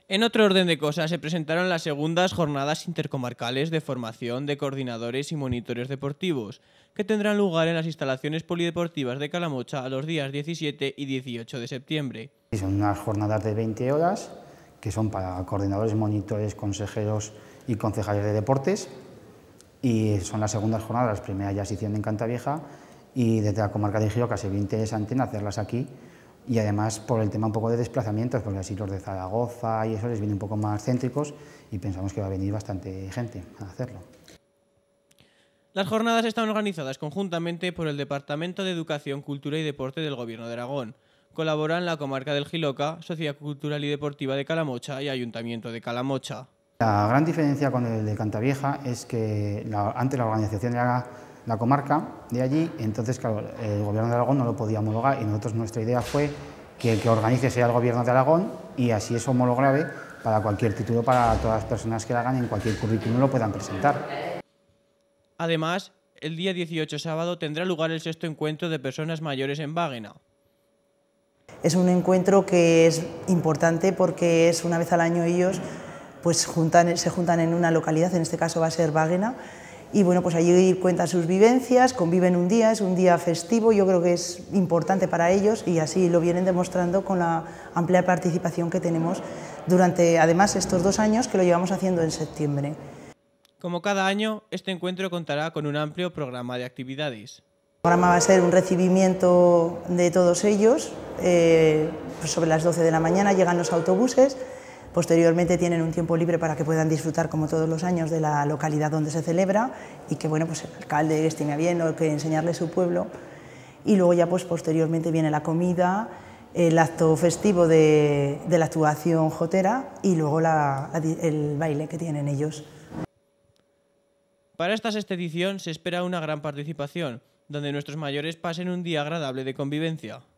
En otro orden de cosas, se presentaron las segundas jornadas intercomarcales de formación de coordinadores y monitores deportivos, que tendrán lugar en las instalaciones polideportivas de Calamocha a los días 17 y 18 de septiembre. Son unas jornadas de 20 horas que son para coordinadores, monitores, consejeros y concejales de deportes, y son las segundas jornadas. Las primeras ya se hicieron en Cantavieja y desde la comarca de Gijón casi bien interesante hacerlas aquí, y además por el tema un poco de desplazamientos, porque así los de Zaragoza y eso les viene un poco más céntricos y pensamos que va a venir bastante gente a hacerlo. Las jornadas están organizadas conjuntamente por el Departamento de Educación, Cultura y Deporte del Gobierno de Aragón. Colaboran la comarca del Jiloca, Sociedad Cultural y Deportiva de Calamocha y Ayuntamiento de Calamocha. La gran diferencia con el de Cantavieja es que antes la organización era la comarca de allí, entonces claro, el Gobierno de Aragón no lo podía homologar, y nosotros nuestra idea fue que el que organice sea el Gobierno de Aragón, y así es homologable para cualquier título, para todas las personas que la hagan, en cualquier currículum lo puedan presentar. Además, el día 18 sábado tendrá lugar el sexto encuentro de personas mayores en Báguena. Es un encuentro que es importante porque es una vez al año ellos pues se juntan en una localidad, en este caso va a ser Báguena, y bueno, pues allí cuentan sus vivencias, conviven un día, es un día festivo, yo creo que es importante para ellos y así lo vienen demostrando con la amplia participación que tenemos durante, además, estos 2 años que lo llevamos haciendo en septiembre. Como cada año, este encuentro contará con un amplio programa de actividades. El programa va a ser un recibimiento de todos ellos, pues sobre las 12 de la mañana llegan los autobuses. Posteriormente tienen un tiempo libre para que puedan disfrutar, como todos los años, de la localidad donde se celebra y que bueno, pues el alcalde estime a bien o que enseñarle su pueblo. Y luego ya pues posteriormente viene la comida, el acto festivo de la actuación jotera y luego el baile que tienen ellos. Para esta sexta edición se espera una gran participación, donde nuestros mayores pasen un día agradable de convivencia.